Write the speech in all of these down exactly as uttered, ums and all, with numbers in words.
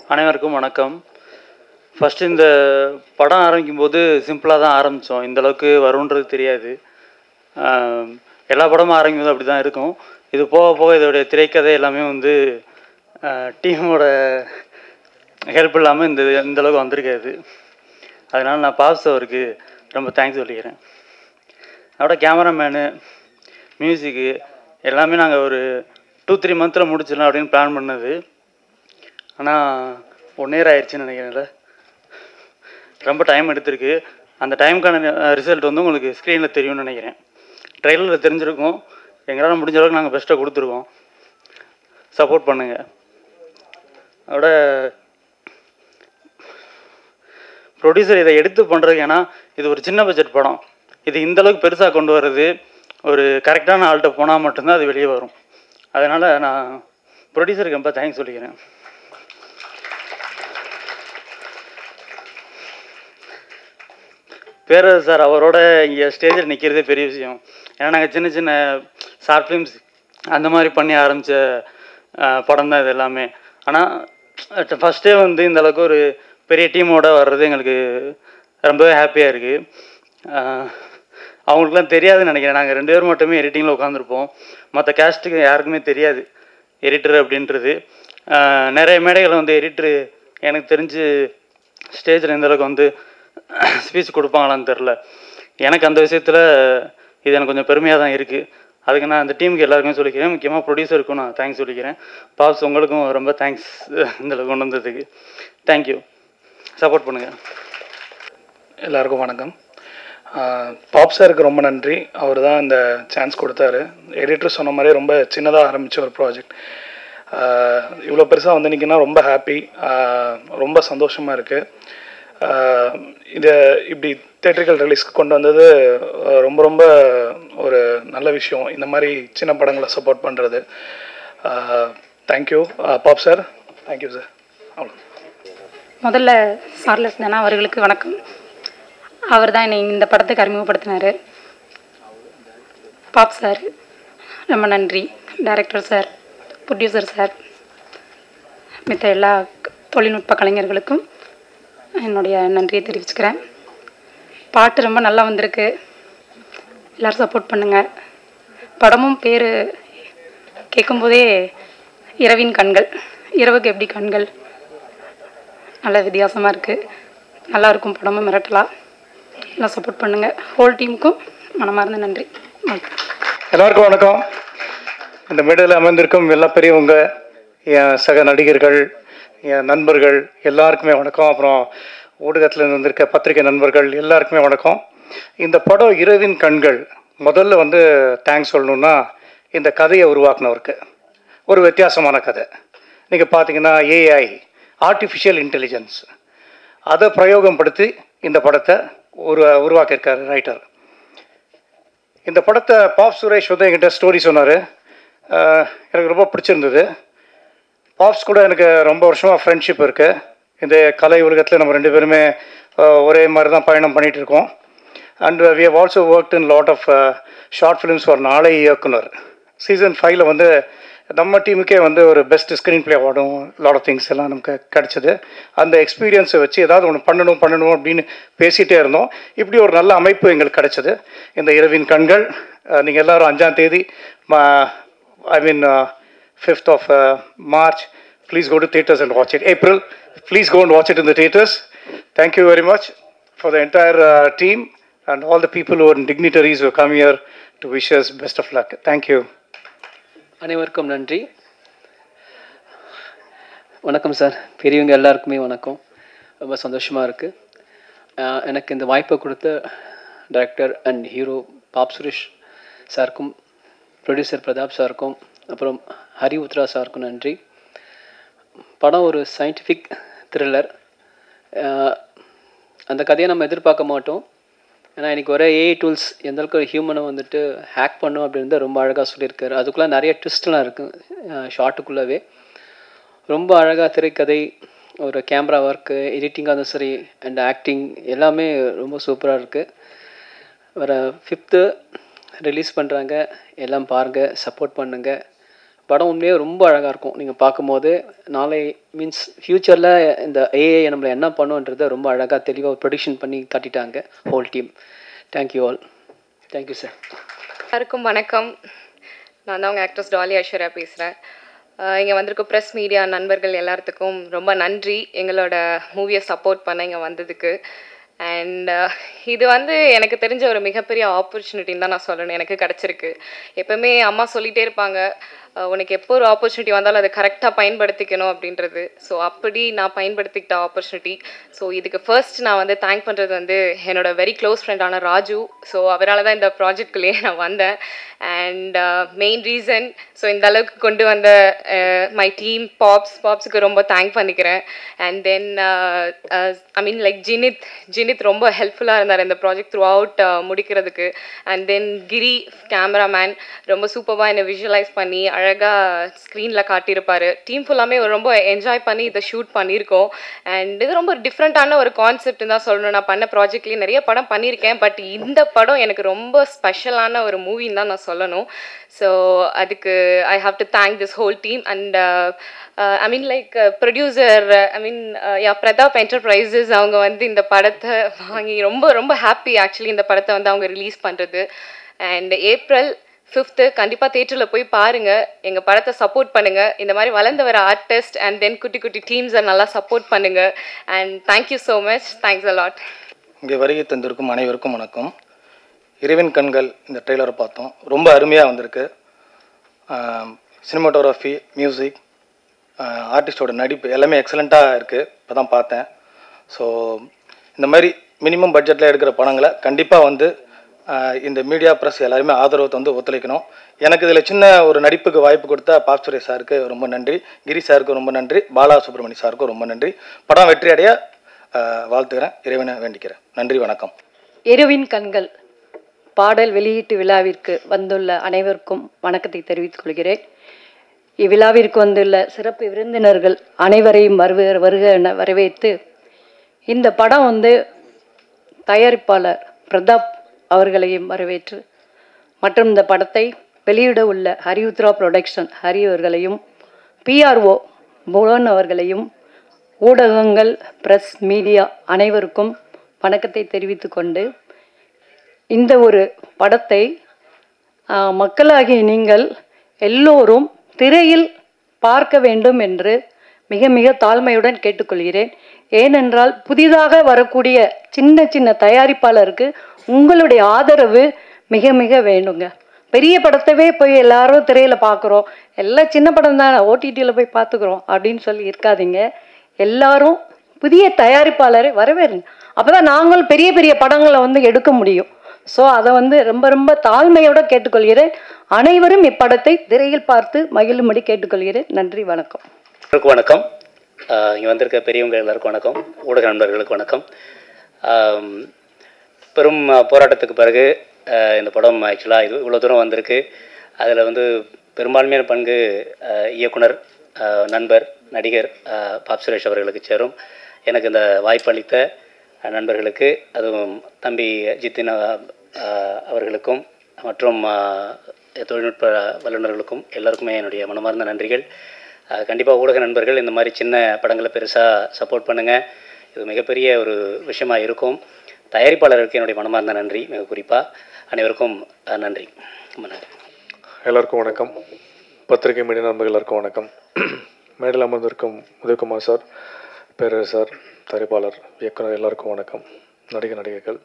அனைவருக்கும் வணக்கம். ஃபஸ்ட்டு இந்த படம் ஆரம்பிக்கும்போது சிம்பிளாக தான் ஆரம்பித்தோம். இந்தளவுக்கு வருன்றது தெரியாது. எல்லா படமும் ஆரம்பிக்கும்போது அப்படி தான் இருக்கும். இது போக போக இதோடைய திரைக்கதை எல்லாமே வந்து டீமோட ஹெல்ப் இல்லாமல் இந்த இந்தளவுக்கு வந்திருக்காது. அதனால் நான் பாப்ஸ் அவருக்கு ரொம்ப தேங்க்ஸ் சொல்லிக்கிறேன். அதோட கேமராமேனு, மியூசிக்கு எல்லாமே நாங்கள் ஒரு டூ த்ரீ மந்த்தில் முடிச்சிடலாம் அப்படின்னு பிளான் பண்ணது. ஆனால் ஒன் இயர் ஆயிடுச்சுன்னு நினைக்கிறேன்ல. ரொம்ப டைம் எடுத்திருக்கு. அந்த டைமுக்கான ரிசல்ட் வந்து உங்களுக்கு ஸ்க்ரீனில் தெரியும்னு நினைக்கிறேன். ட்ரெயிலரில் தெரிஞ்சிருக்கும். எங்களால் முடிஞ்ச அளவுக்கு நாங்கள் பெஸ்ட்டாக கொடுத்துருக்கோம். சப்போர்ட் பண்ணுங்கள். அதோட ப்ரொடியூசர் இதை எடுத்து பண்ணுறதுக்கு, ஏன்னா இது ஒரு சின்ன பட்ஜெட் படம். இது இந்தளவுக்கு பெருசாக கொண்டு வர்றது ஒரு கரெக்டான ஆள்கிட்ட போனால் மட்டும்தான் அது வெளியே வரும். அதனால் நான் ப்ரொடியூசருக்கு ரொம்ப தேங்க்ஸ் சொல்லிக்கிறேன். பேரரசு சார் அவரோட இங்கே ஸ்டேஜில் நிற்கிறதே பெரிய விஷயம். ஏன்னா நாங்கள் சின்ன சின்ன ஷார்ட் ஃபிலிம்ஸ் அந்த மாதிரி பண்ணி ஆரம்பித்த படம் தான் இது எல்லாமே. ஆனால் ஃபஸ்ட்டே வந்து இந்தளவுக்கு ஒரு பெரிய டீமோடு வர்றது எங்களுக்கு ரொம்பவே ஹாப்பியாக இருக்குது. அவங்களுக்குலாம் தெரியாதுன்னு நினைக்கிறேன். நாங்கள் ரெண்டு பேரும் மட்டுமே எடிட்டிங்கில் உட்காந்துருப்போம். மற்ற கேஸ்ட்டுக்கு யாருக்குமே தெரியாது எடிட்டர் அப்படின்றது. நிறைய மேடைகளை வந்து எடிட்ரு எனக்கு தெரிஞ்சு ஸ்டேஜில் இந்தளவுக்கு வந்து ஸ்பீச் கொடுப்பாங்களான்னு தெரில. எனக்கு அந்த விஷயத்தில் இது எனக்கு கொஞ்சம் பெருமையாக தான் இருக்குது. அதுக்கு நான் அந்த டீமுக்கு எல்லாருக்குமே சொல்லிக்கிறேன். முக்கியமாக ப்ரொடியூசருக்கும் நான் தேங்க்ஸ் சொல்லிக்கிறேன். பாப்ஸ் உங்களுக்கும் ரொம்ப தேங்க்ஸ் இதில் கொண்டு வந்ததுக்கு. தேங்க்யூ. சப்போர்ட் பண்ணுங்கள். எல்லாருக்கும் வணக்கம். பாப் சாருக்கு ரொம்ப நன்றி. அவர் தான் இந்த சான்ஸ் கொடுத்தாரு. எடிட்டர் சொன்ன மாதிரி ரொம்ப சின்னதாக ஆரம்பித்த ஒரு ப்ராஜெக்ட் இவ்வளோ பெருசாக வந்து நிற்கினா ரொம்ப ஹாப்பி, ரொம்ப சந்தோஷமாக இருக்குது. இதை இப்படி தேட்டரிக்கல் ரிலீஸ்க்கு கொண்டு வந்தது ரொம்ப ரொம்ப ஒரு நல்ல விஷயம். இந்த மாதிரி சின்ன படங்களை சப்போர்ட் பண்ணுறது. Thank you Bob sir. Thank you sir. அவ்வளோ. முதல்ல சார்லஸ் தானா அவர்களுக்கு வணக்கம். அவர் தான் என்னை இந்த படத்துக்கு அறிமுகப்படுத்தினார். பாப் சார் ரொம்ப நன்றி. டைரக்டர் சார், ப்ரொடியூசர் சார், மித்த எல்லா தொழில்நுட்ப கலைஞர்களுக்கும் என்னுடைய நன்றியை தெரிவிச்சுக்கிறேன். பாட்டு ரொம்ப நல்லா வந்திருக்கு. எல்லோரும் சப்போர்ட் பண்ணுங்கள். படமும் பேர் கேட்கும்போதே இரவின் கண்கள், இரவுக்கு எப்படி கண்கள், நல்ல வித்தியாசமாக இருக்குது. நல்லாயிருக்கும் படமும், மிரட்டலாம். எல்லாம் சப்போர்ட் பண்ணுங்கள். ஹோல் டீமுக்கும் மனமார்ந்த நன்றி. எல்லாருக்கும் வணக்கம். இந்த மேடையில் அமர்ந்திருக்கும் எல்லா பெரியவங்க, என் சக நடிகர்கள், என் நண்பர்கள் எல்லாருக்குமே வணக்கம். அப்புறம் ஊடகத்தில் வந்திருக்க பத்திரிகை நண்பர்கள் எல்லாருக்குமே வணக்கம். இந்த படம் இரவின் கண்கள், முதல்ல வந்து தேங்க்ஸ் சொல்லணுன்னா இந்த கதையை உருவாக்குனவருக்கு. ஒரு வித்தியாசமான கதை. நீங்கள் பார்த்தீங்கன்னா ஏஐ, ஆர்டிஃபிஷியல் இன்டெலிஜென்ஸ், அதை பிரயோகப்படுத்தி இந்த படத்தை ஒரு உருவாக்கியிருக்கார் ரைட்டர். இந்த படத்தை பாப் சுரேஷ் வந்து என்கிட்ட ஸ்டோரி சொன்னார். எனக்கு ரொம்ப பிடிச்சிருந்தது. பாப்ஸ் கூட எனக்கு ரொம்ப வருஷமாக ஃப்ரெண்ட்ஷிப் இருக்குது. இந்த கலை உலகத்தில் நம்ம ரெண்டு பேருமே ஒரே மாதிரி தான் பயணம் பண்ணிகிட்டு இருக்கோம். And we have also worked in lot of short films for நாளை இயக்குனர். சீசன் ஃபைவ்ல வந்து நம்ம டீமுக்கே வந்து ஒரு பெஸ்ட் ஸ்க்ரீன் பிளே அவார்டும் லாட் ஆஃப் திங்ஸ் எல்லாம் நமக்கு கிடச்சிது. அந்த எக்ஸ்பீரியன்ஸை வச்சு ஏதாவது ஒன்று பண்ணணும் பண்ணணும் அப்படின்னு பேசிகிட்டே இருந்தோம். இப்படி ஒரு நல்ல அமைப்பு எங்களுக்கு கிடச்சிது. இந்த இரவின் கண்கள் நீங்கள் எல்லோரும் அஞ்சாம் தேதி I mean fifth of March please go to theatres and watch it. April please go and watch it in the theatres. Thank you very much for the entire team and all the people who are dignitaries who come here to wish us best of luck. Thank you. அனைவருக்கும் நன்றி. வணக்கம் sir. பெரியவங்க எல்லாருக்குமே வணக்கம். ரொம்ப சந்தோஷமாக இருக்குது. எனக்கு இந்த வாய்ப்பை கொடுத்த director and hero Bob Suresh சாருக்கும், ப்ரொடியூசர் பிரதாப் சாருக்கும், அப்புறம் ஹரி உத்ரா சாருக்கும் நன்றி. படம் ஒரு சயின்டிஃபிக் த்ரில்லர். அந்த கதையை நம்ம எதிர்பார்க்க மாட்டோம். ஏன்னா இன்றைக்கி ஒரே ஏஐ டூல்ஸ் எந்த அளவுக்கு ஒரு ஹியூமனை வந்துட்டு ஹேக் பண்ணும் அப்படின்னு ரொம்ப அழகாக சொல்லியிருக்காரு. அதுக்குள்ளே நிறைய ட்விஸ்ட்லாம் இருக்குது ஷார்ட்டுக்குள்ளவே. ரொம்ப அழகாக திரைக்கதை, ஒரு கேமரா ஒர்க்கு, எடிட்டிங்காக இருந்தாலும் சரி, அண்ட் ஆக்டிங் எல்லாமே ரொம்ப சூப்பராக இருக்குது. வர ஃபிஃப்த்து ரிலீஸ் பண்ணுறாங்க. எல்லாம் பாருங்கள், சப்போர்ட் பண்ணுங்கள். படம் உண்மையே ரொம்ப அழகாக இருக்கும். நீங்கள் பார்க்கும்போது நாளை மீன்ஸ் ஃப்யூச்சரில் இந்த ஏஐ நம்மளை என்ன பண்ணுன்றதை ரொம்ப அழகாக தெளிவாக ப்ரொடிக்ஷன் பண்ணி காட்டிட்டாங்க whole team. Thank you all. Thank you sir. எல்லாருக்கும் வணக்கம். நான் தான் உங்கள் ஆக்ட்ரஸ் டாலி ஐஸ்வர்யா பேசுகிறேன். இங்கே வந்திருக்க ப்ரெஸ் மீடியா நண்பர்கள் எல்லாத்துக்கும் ரொம்ப நன்றி எங்களோட மூவியை சப்போர்ட் பண்ண இங்கே வந்ததுக்கு. அண்ட் இது வந்து எனக்கு தெரிஞ்ச ஒரு மிகப்பெரிய ஆப்பர்ச்சுனிட்டின்னு தான் நான் சொல்லணும். எனக்கு கிடச்சிருக்கு. எப்போவுமே அம்மா சொல்லிகிட்டே இருப்பாங்க, உனக்கு எப்போ ஒரு ஆப்பர்ச்சுனிட்டி வந்தாலும் அதை கரெக்டாக பயன்படுத்திக்கணும் அப்படின்றது. ஸோ அப்படி நான் பயன்படுத்திக்கிட்ட ஆப்பர்ச்சுனிட்டி. ஸோ இதுக்கு ஃபர்ஸ்ட் நான் வந்து தேங்க் பண்ணுறது வந்து என்னோட வெரி க்ளோஸ் ஃப்ரெண்டான ராஜு. ஸோ அவரால் தான் இந்த ப்ராஜெக்ட்குள்ளேயே நான் வந்தேன். அண்ட் மெயின் ரீசன் ஸோ இந்த அளவுக்கு கொண்டு வந்த மை டீம் பாப்ஸ் பாப்ஸுக்கு ரொம்ப தேங்க் பண்ணிக்கிறேன். And then I mean like ஜினித் ஜினித் ரொம்ப ஹெல்ப்ஃபுல்லாக இருந்தார் இந்த ப்ராஜெக்ட் த்ரூ அவுட் முடிக்கிறதுக்கு. அண்ட் தென் கிரி கேமராமேன் ரொம்ப சூப்பராக என்னை விஷுவலைஸ் பண்ணி அழகாக ஸ்க்ரீனில் காட்டியிருப்பார். டீம் ஃபுல்லாமே ரொம்ப என்ஜாய் பண்ணி இதை ஷூட் பண்ணியிருக்கோம். அண்ட் இது ரொம்ப டிஃப்ரெண்ட்டான ஒரு கான்செப்ட் தான் சொல்லணும். நான் பண்ண ப்ராஜெக்ட்லேயே நிறைய படம் பண்ணியிருக்கேன், பட் இந்த படம் எனக்கு ரொம்ப ஸ்பெஷலான ஒரு மூவின்னு தான் நான் சொல்லணும். ஸோ அதுக்கு I have to thank this whole team. And I mean like producer I mean yeah Pratap enterprises அவங்க வந்து இந்த படத்தை வாங்கி ரொம்ப ரொம்ப ஹாப்பி ஆக்சுவலி இந்த படத்தை வந்து அவங்க ரிலீஸ் பண்ணுறது. அண்ட் ஏப்ரல் ஃபிஃப்த்து கண்டிப்பாக தேட்டரில் போய் பாருங்கள், எங்கள் படத்தை சப்போர்ட் பண்ணுங்கள். இந்த மாதிரி வளர்ந்து வர ஆர்டிஸ்ட் அண்ட் தென் குட்டி குட்டி டீம்ஸை நல்லா சப்போர்ட் பண்ணுங்கள். And thank you so much. Thanks a lot. இங்கே வருகை தந்திருக்கும் அனைவருக்கும் வணக்கம். இறைவன் கண்கள் இந்த ட்ரெய்லரை பார்த்தோம். ரொம்ப அருமையாக வந்திருக்கு. சினிமாட்டோகிராஃபி, மியூசிக், ஆர்டிஸ்டோட நடிப்பு எல்லாமே எக்ஸலண்ட்டாக இருக்குது. இப்போ தான் பார்த்தேன். ஸோ இந்த மாதிரி மினிமம் பட்ஜெட்டில் எடுக்கிற படங்களை கண்டிப்பாக வந்து இந்த மீடியா ப்ரெஸ் எல்லாருமே ஆதரவு வந்து ஒத்துழைக்கணும். எனக்கு இதில் சின்ன ஒரு நடிப்புக்கு வாய்ப்பு கொடுத்த பாப் சுரேஷ் சாருக்கு ரொம்ப நன்றி, கிரி சாருக்கு ரொம்ப நன்றி, பாலா சுப்ரமணி சாருக்கும் ரொம்ப நன்றி. படம் வெற்றி அடைய வாழ்த்துக்கிறேன், இறைவனை வேண்டிக்கிறேன். நன்றி, வணக்கம். இரவின் கண்கள் பாடல் வெளியீட்டு விழாவிற்கு வந்துள்ள அனைவருக்கும் வணக்கத்தை தெரிவித்துக் கொள்கிறேன். இவ்விழாவிற்கு வந்துள்ள சிறப்பு விருந்தினர்கள் அனைவரையும் வருக வருக என வரவேற்று, இந்த படம் வந்து தயாரிப்பாளர் பிரதாப் அவர்களையும் வரவேற்று மற்றும் இந்த படத்தை வெளியிட உள்ள ஹரியுத்ரா ப்ரொடக்ஷன் ஹரி அவர்களையும், பிஆர்ஓ புவன் அவர்களையும், ஊடகங்கள் பிரஸ் மீடியா அனைவருக்கும் வணக்கத்தை தெரிவித்து கொண்டு, இந்த ஒரு படத்தை மக்களாகிய நீங்கள் எல்லோரும் திரையில் பார்க்க வேண்டும் என்று மிக மிக தாழ்மையுடன் கேட்டுக்கொள்கிறேன். ஏனென்றால் புதிதாக வரக்கூடிய சின்ன சின்ன தயாரிப்பாளருக்கு உங்களுடைய ஆதரவு மிக மிக வேணுங்க. பெரிய படத்தவே போய் எல்லாரும் திரையில் பார்க்குறோம், எல்லாம் சின்ன படம் தான் ஓடிடியில் போய் பார்த்துக்குறோம் அப்படின்னு சொல்லி இருக்காதீங்க. எல்லாரும் புதிய தயாரிப்பாளரை வரவேறுங்க. அப்போ தான் நாங்கள் பெரிய பெரிய படங்களை வந்து எடுக்க முடியும். ஸோ அதை வந்து ரொம்ப ரொம்ப தாழ்மையோடு கேட்டுக்கொள்கிறேன். அனைவரும் இப்படத்தை திரையில் பார்த்து மகிழும்படி கேட்டுக்கொள்கிறேன். நன்றி, வணக்கம். எல்லாருக்கும் வணக்கம். இங்கே வந்திருக்க பெரியவங்க எல்லாருக்கும் வணக்கம், ஊடக நண்பர்களுக்கு வணக்கம். பெரும் போராட்டத்துக்கு பிறகு இந்த படம் ஆக்சுவலாக இது இவ்வளோ தூரம் வந்திருக்கு. அதில் வந்து பெரும்பான்மையான பங்கு இயக்குனர், நண்பர், நடிகர் பாப் சுரேஷ் அவர்களுக்கு சேரும். எனக்கு இந்த வாய்ப்பளித்த நண்பர்களுக்கு, அதுவும் தம்பி ஜித்தின் அவர்களுக்கும் மற்றும் தொழில்நுட்ப வல்லுநர்களுக்கும் எல்லாருக்குமே என்னுடைய மனமார்ந்த நன்றிகள். கண்டிப்பாக ஊடக நண்பர்கள் இந்த மாதிரி சின்ன படங்களை பெருசாக சப்போர்ட் பண்ணுங்கள். இது மிகப்பெரிய ஒரு விஷயமாக இருக்கும். தயாரிப்பாளருக்கு என்னுடைய மனமார்ந்த நன்றி. மிக குறிப்பாக அனைவருக்கும் நன்றி. ரொம்ப நன்றி. எல்லாருக்கும் வணக்கம். பத்திரிகை மீடியா நண்பர்கள் எல்லாருக்கும் வணக்கம். மேடையில் அமர்ந்திருக்கும் உதயகுமார் சார், பேரர் சார், தயாரிப்பாளர், இயக்குனர் எல்லாருக்கும் வணக்கம். நடிகை நடிகைகள்,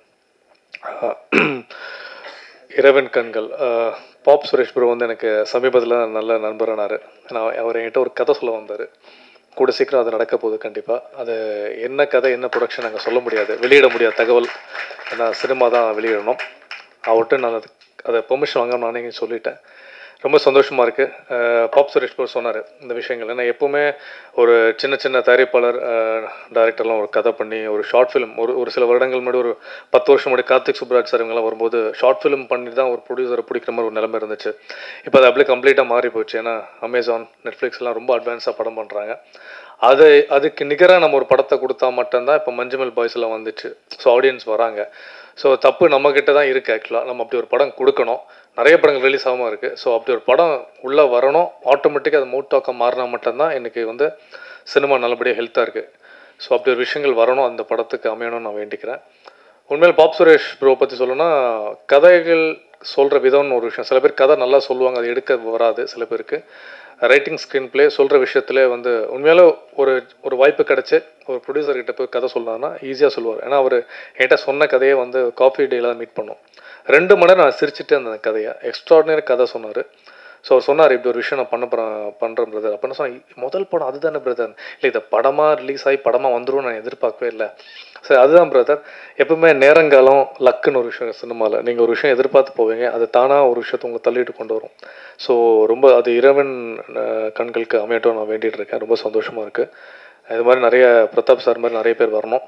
இரவன் கண்கள். பாப் சுரேஷ் ப்ரோ வந்து எனக்கு சமீபத்தில் நல்ல நண்பரானார். நான் அவர் என்கிட்ட ஒரு கதை சொல்ல வந்தார். கூட சீக்கிரம் அது நடக்க போகுது. கண்டிப்பாக அது என்ன கதை, என்ன ப்ரொடக்ஷன் நாங்கள் சொல்ல முடியாது, வெளியிட முடியாத தகவல். ஏன்னா சினிமா தான் வெளியிடணும். அவர்கிட்ட நான் அது அதை பெர்மிஷன் வாங்க நானே சொல்லிட்டேன். ரொம்ப சந்தோஷமாக இருக்குது. பாப் சுரேஷ் ப்ரோ சொன்னார் இந்த விஷயங்கள். ஏன்னா எப்போவுமே ஒரு சின்ன சின்ன தயாரிப்பாளர் டைரக்டர்லாம் ஒரு கதை பண்ணி ஒரு ஷார்ட் ஃபிலிம், ஒரு ஒரு சில வருடங்கள் முன்னாடி, ஒரு பத்து வருஷம் முன்னாடி கார்த்திக் சுப்ராஜ் சார் இவங்கெல்லாம் வரும்போது ஷார்ட் ஃபிலிம் பண்ணி தான் ஒரு ப்ரொடியூசரை பிடிக்கிற மாதிரி ஒரு நிலைமை இருந்துச்சு. இப்போ அது அப்படியே கம்ப்ளீட்டாக மாறி போச்சு. ஏன்னா அமேசான், நெட்ஃப்ளிக்ஸ்லாம் ரொம்ப அட்வான்ஸாக படம் பண்ணுறாங்க. அது அதுக்கு நிகராக நம்ம ஒரு படத்தை கொடுத்தா மட்டும்தான் இப்போ மஞ்சுமல் பாய்ஸ்லாம் வந்துச்சு. ஸோ ஆடியன்ஸ் வராங்க. ஸோ தப்பு நம்மக்கிட்ட தான் இருக்குது. ஆக்சுவலாக நம்ம அப்படி ஒரு படம் கொடுக்கணும். நிறைய படங்கள் ரிலீஸ் ஆகாமல் இருக்குது. ஸோ அப்படி ஒரு படம் உள்ளே வரணும், ஆட்டோமேட்டிக்காக அது மூட் டாக்கம் மாறினா மட்டும்தான் எனக்கு வந்து சினிமா நல்லபடியாக ஹெல்த்தாக இருக்குது. ஸோ அப்படி ஒரு விஷயங்கள் வரணும், அந்த படத்துக்கு அமையணும்னு நான் வேண்டிக்கிறேன். உண்மையில் பாப் சுரேஷ் ப்ரோ பற்றி சொல்லணும்னா, கதைகள் சொல்கிற விதம்னு ஒரு விஷயம். சில பேர் கதை நல்லா சொல்லுவாங்க, அது எடுக்க வராது. சில பேருக்கு ரைட்டிங், ஸ்க்ரீன் பிளே சொல்கிற விஷயத்துல வந்து உண்மையால ஒரு ஒரு வாய்ப்பு கிடச்சி ஒரு ப்ரொடியூசர்கிட்ட போய் கதை சொன்னார்னா ஈஸியாக சொல்லுவார். ஏன்னா அவர் என்கிட்ட சொன்ன கதையை வந்து காஃபி டேயில் தான் மீட் பண்ணோம். ரெண்டு மணி நேரம் நான் சிரிச்சுட்டு அந்த கதையை எக்ஸ்ட்ராடினரி கதை சொன்னார். ஸோ அவர் சொன்னார், இப்படி ஒரு விஷயம் நான் பண்ண போகிறேன் பண்ணுறேன் பிரதர் அப்படின்னு சொன்னால், முதல் படம் அதுதானே பிரதர், இல்லை இதை படமாக ரிலீஸ் ஆகி படமாக வந்துடும் நான் எதிர்பார்க்கவே இல்லை. சரி அதுதான் பிரதர், எப்பவுமே நேரங்காலம் லக்குன்னு ஒரு விஷயம் சினிமாவில். நீங்கள் ஒரு விஷயம் எதிர்பார்த்து போவீங்க, அது தானாக ஒரு விஷயத்தை உங்களை தள்ளிட்டு கொண்டு வரும். ஸோ ரொம்ப அது இறைவன் கண்களுக்கு அமையட்டும் நான் வேண்டிகிட்டு இருக்கேன். ரொம்ப சந்தோஷமாக இருக்குது. இது மாதிரி நிறைய பிரதாப் சார் மாதிரி நிறைய பேர் வரணும்.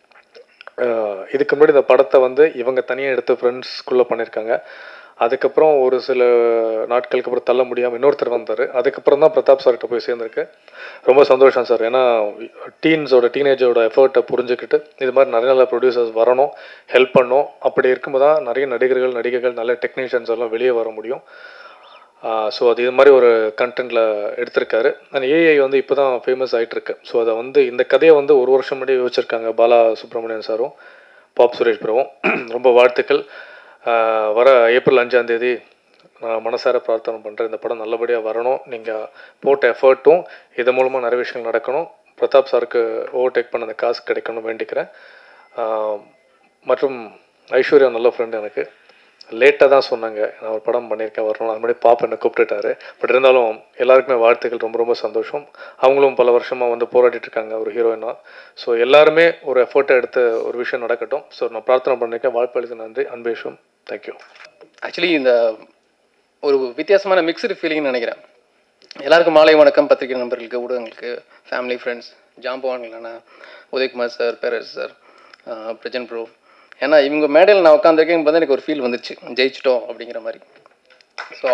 இதுக்கு முன்னாடி இந்த படத்தை வந்து இவங்க தனியாக எடுத்து ஃப்ரெண்ட்ஸ்குள்ளே பண்ணியிருக்காங்க. அதுக்கப்புறம் ஒரு சில நாட்களுக்கு அப்புறம் தள்ள முடியாமல் இன்னொருத்தர் வந்தார். அதுக்கப்புறம் தான் பிரதாப் சார்கிட்ட போய் சேர்ந்துருக்கு. ரொம்ப சந்தோஷம் சார். ஏன்னா டீன்ஸோட டீனேஜோட எஃபர்ட்டை புரிஞ்சுக்கிட்டு இது மாதிரி நிறைய நல்ல ப்ரொடியூசர்ஸ் வரணும், ஹெல்ப் பண்ணணும். அப்படி இருக்கும்போது தான் நிறைய நடிகர்கள் நடிகைகள் நல்ல டெக்னீஷியன்ஸ் எல்லாம் வெளியே வர முடியும். ஸோ அது இது மாதிரி ஒரு கண்டென்ட்டில் எடுத்திருக்காரு. அந்த ஏஐ வந்து இப்போ தான் ஃபேமஸ் ஆகிட்டுருக்கு. ஸோ அதை வந்து இந்த கதையை வந்து ஒரு வருஷம் முன்னாடி யோசிச்சிருக்காங்க பாலா சுப்ரமணியன் சாரும் பாப் சுரேஷ் ப்ரோவும். ரொம்ப வாழ்த்துக்கள். வர ஏப்ரல் அஞ்சாந்தேதி நான் மனசார பிரார்த்தனை பண்ணுறேன், இந்த படம் நல்லபடியாக வரணும். நீங்கள் போட்ட எஃபர்ட்டும் இது மூலமாக நிறைய விஷயங்கள் நடக்கணும். பிரதாப் சாருக்கு ஓவர்டேக் பண்ண அந்த காசு கிடைக்கணும்னு வேண்டிக்கிறேன். மற்றும் ஐஸ்வர்யா நல்ல ஃப்ரெண்டு, எனக்கு லேட்டாக தான் சொன்னாங்க நான் ஒரு படம் பண்ணியிருக்கேன் வரணும். அது மாதிரி பாப்பா என்னை கூப்பிட்டுட்டாரு. பட் இருந்தாலும் எல்லாருக்குமே வாழ்த்துக்கள். ரொம்ப ரொம்ப சந்தோஷம். அவங்களும் பல வருஷமாக வந்து போராடிட்டு இருக்காங்க ஒரு ஹீரோயினாக. ஸோ எல்லாருமே ஒரு எஃபர்ட்டை எடுத்து ஒரு விஷயம் நடக்கட்டும். ஸோ நான் பிரார்த்தனை பண்ணியிருக்கேன். வாழ்ப்பளித்து நன்றி. அன்பேஷும் தேங்க்யூ. ஆக்சுவலி இந்த ஒரு வித்தியாசமான மிக்சடு ஃபீலிங்னு நினைக்கிறேன். எல்லாருக்கும் மாலை வணக்கம். பத்திரிகை நண்பர்களுக்கு, ஊடகங்களுக்கு, ஃபேமிலி, ஃப்ரெண்ட்ஸ், ஜாம்பவான்களான Udhayakumar sir, Perarasu sir, Prajin bro. ஏன்னா இவங்க மேடையில் நான் உட்காந்துருக்கேன் பார்த்து எனக்கு ஒரு ஃபீல் வந்துச்சு, ஜெயிச்சிட்டோம் அப்படிங்கிற மாதிரி. ஸோ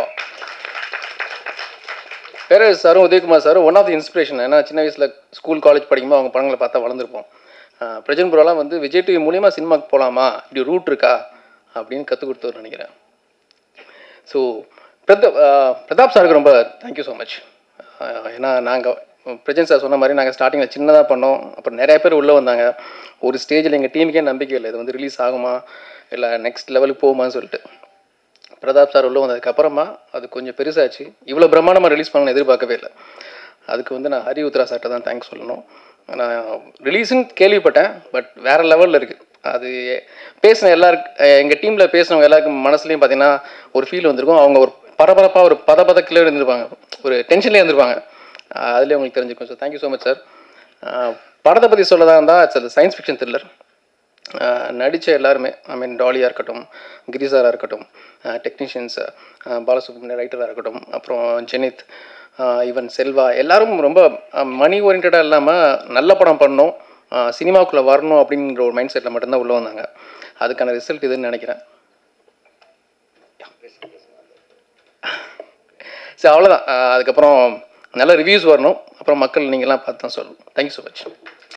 பேரரசு சாரும் உதயகுமார் சாரும் ஒன் ஆஃப் தி இன்ஸ்பிரேஷன். ஏன்னா சின்ன வயசில் ஸ்கூல் காலேஜ் படிக்கும்போது அவங்க படங்களை பார்த்தா வளர்ந்துருப்போம். பிரஜன் ப்ரோலாம் வந்து விஜய் டிவி மூலியமாக சினிமாவுக்கு போகலாமா, இப்படி ரூட் இருக்கா அப்படின்னு கற்றுக் கொடுத்தவர் நினைக்கிறேன். ஸோ பிரதாப் பிரதாப் சாருக்கு ரொம்ப தேங்க்யூ ஸோ மச். ஏன்னா நாங்கள் பிரஜன் சார் சொன்ன மாதிரி நாங்கள் ஸ்டார்டிங்கில் சின்னதாக பண்ணோம். அப்புறம் நிறைய பேர் உள்ளே வந்தாங்க. ஒரு ஸ்டேஜில் எங்கள் டீமுக்கே நம்பிக்கை இல்லை, இது வந்து ரிலீஸ் ஆகுமா இல்லை நெக்ஸ்ட் லெவலுக்கு போகுமான்னு சொல்லிட்டு. பிரதாப் சார் உள்ளே வந்ததுக்கப்புறமா அது கொஞ்சம் பெருசாச்சு. இவ்வளோ பிரம்மாண்டமாக ரிலீஸ் பண்ணணும்னு எதிர்பார்க்கவே இல்லை. அதுக்கு வந்து நான் ஹரி உத்ரா சார்ட்ட தான் தேங்க்ஸ் சொல்லணும். நான் ரிலீஸுன்னு கேள்விப்பட்டேன், பட் வேறு லெவலில் இருக்குது. அது பேசின எல்லாருக்கு, எங்கள் டீமில் பேசினவங்க எல்லாருக்கும் மனசுலையும் பார்த்தீங்கன்னா ஒரு ஃபீல் வந்திருக்கும். அவங்க ஒரு பரபரப்பாக ஒரு பதபதக்கிலே இருந்திருப்பாங்க, ஒரு டென்ஷன்லேயே இருந்திருப்பாங்க. அதுலேயே உங்களுக்கு தெரிஞ்சுக்கும். So thank you so much sir. படத்தை பற்றி சொல்லதாக இருந்தால் இட்ஸ் அது சயின்ஸ் ஃபிக்ஷன் த்ரில்லர். நடித்த எல்லாருமே, ஐ மீன் டாலியாக இருக்கட்டும், கிரிசாராக இருக்கட்டும், டெக்னீஷியன்ஸ், பாலசுப்ரமணிய ரைட்டராக இருக்கட்டும், அப்புறம் ஜெனித், ஈவன் செல்வா, எல்லோரும் ரொம்ப மணி ஓரியன்டாக இல்லாமல் நல்ல படம் பண்ணணும், சினிமாவுக்குள்ளே வரணும் அப்படிங்கிற ஒரு மைண்ட் செட்டில் மட்டும்தான் உள்ளே வந்தாங்க. அதுக்கான ரிசல்ட் இதுன்னு நினைக்கிறேன். சரி அவ்வளோதான். அதுக்கப்புறம் நல்ல ரிவ்யூஸ் வரணும். அப்புறம் மக்கள் நீங்கள்லாம் பார்த்து தான் சொல்லணும். Thank you so much.